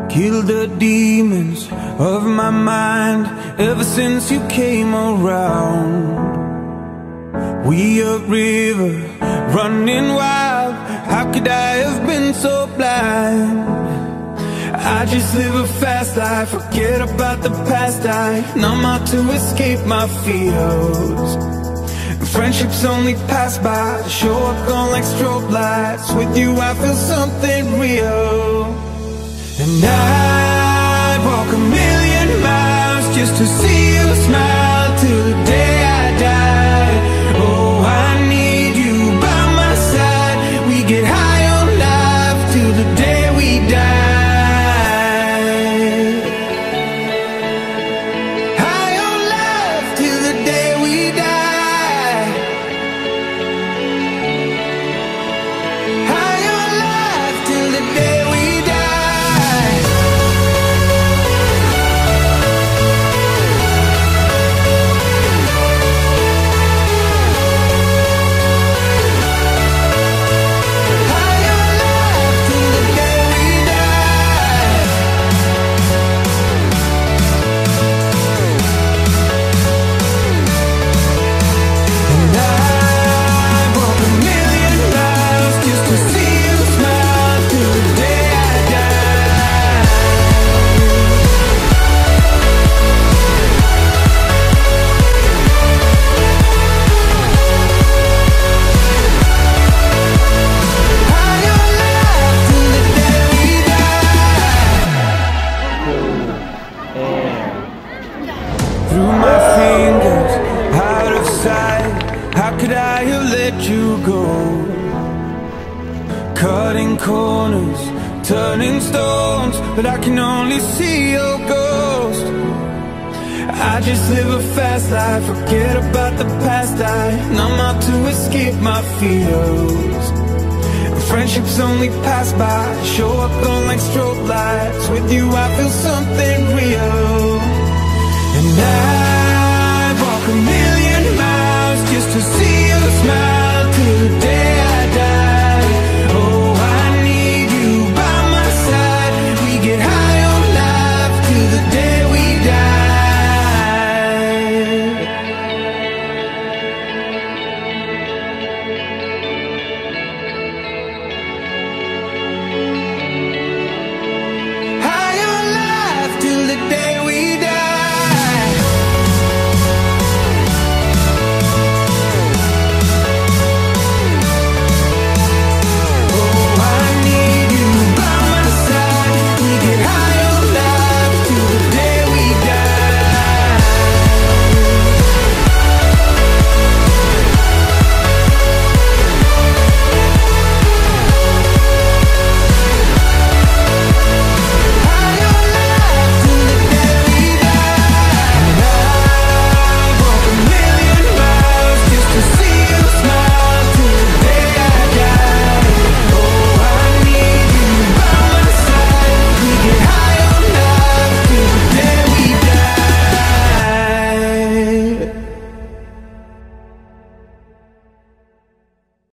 Kill the demons of my mind ever since you came around. We a river running wild, how could I have been so blind? I just live a fast life, forget about the past. I numb out to escape my fears. Friendships only pass by, show up gone like strobe lights. With you I feel something real. And I'd walk a million miles just to see you smile till the day I die. Oh, I need you by my side. We get high on life till the day we die. High on life till the day we die. High on life till the day we die. Through my fingers, out of sight, how could I have let you go? Cutting corners, turning stones, but I can only see your ghost. I just live a fast life, forget about the past. I numb out to escape my fears. Friendships only pass by, show up on like strobe lights. With you I feel something real. And